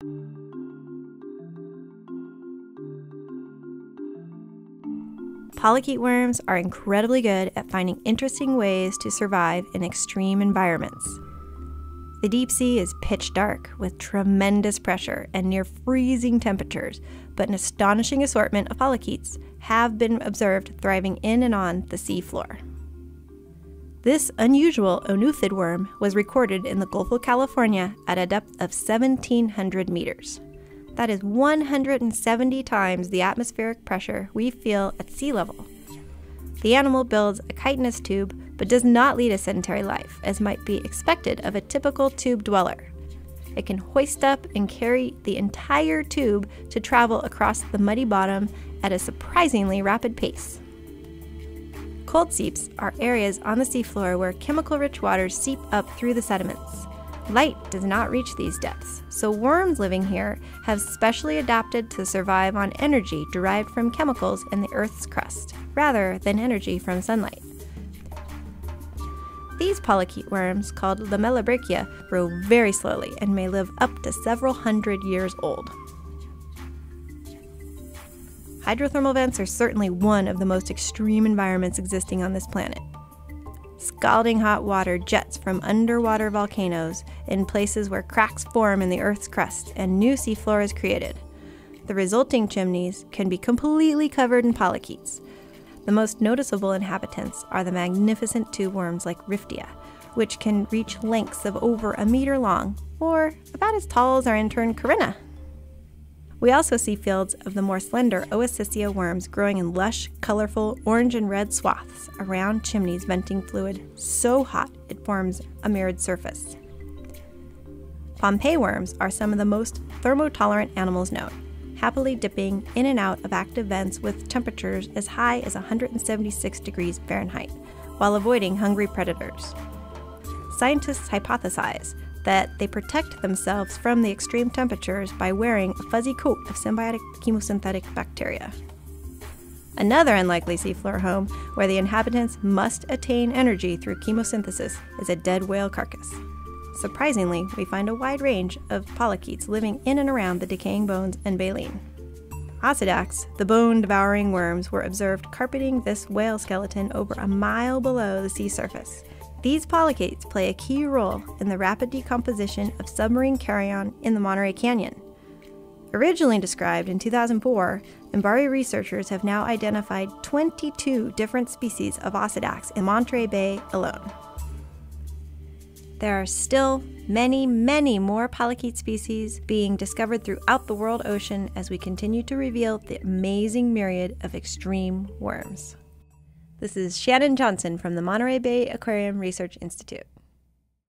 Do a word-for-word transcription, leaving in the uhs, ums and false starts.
Polychaete worms are incredibly good at finding interesting ways to survive in extreme environments. The deep sea is pitch dark with tremendous pressure and near freezing temperatures, but an astonishing assortment of polychaetes have been observed thriving in and on the seafloor. This unusual Onuphid worm was recorded in the Gulf of California at a depth of seventeen hundred meters. That is one hundred seventy times the atmospheric pressure we feel at sea level. The animal builds a chitinous tube, but does not lead a sedentary life, as might be expected of a typical tube dweller. It can hoist up and carry the entire tube to travel across the muddy bottom at a surprisingly rapid pace. Cold seeps are areas on the seafloor where chemical-rich waters seep up through the sediments. Light does not reach these depths, so worms living here have specially adapted to survive on energy derived from chemicals in the Earth's crust, rather than energy from sunlight. These polychaete worms, called Lamellibrachia, grow very slowly and may live up to several hundred years old. Hydrothermal vents are certainly one of the most extreme environments existing on this planet. Scalding hot water jets from underwater volcanoes in places where cracks form in the Earth's crust and new seafloor is created. The resulting chimneys can be completely covered in polychaetes. The most noticeable inhabitants are the magnificent tube worms like Riftia, which can reach lengths of over a meter long, or about as tall as our intern Corinna. We also see fields of the more slender Oasicia worms growing in lush, colorful orange and red swaths around chimneys venting fluid so hot it forms a mirrored surface. Pompeii worms are some of the most thermotolerant animals known, happily dipping in and out of active vents with temperatures as high as one hundred seventy-six degrees Fahrenheit, while avoiding hungry predators. Scientists hypothesize that they protect themselves from the extreme temperatures by wearing a fuzzy coat of symbiotic chemosynthetic bacteria. Another unlikely seafloor home where the inhabitants must attain energy through chemosynthesis is a dead whale carcass. Surprisingly, we find a wide range of polychaetes living in and around the decaying bones and baleen. Ossidax, the bone-devouring worms, were observed carpeting this whale skeleton over a mile below the sea surface. These polychaetes play a key role in the rapid decomposition of submarine carrion in the Monterey Canyon. Originally described in two thousand four, MBARI researchers have now identified twenty-two different species of Ossidax in Monterey Bay alone. There are still many, many more polychaete species being discovered throughout the world ocean as we continue to reveal the amazing myriad of extreme worms. This is Shannon Johnson from the Monterey Bay Aquarium Research Institute.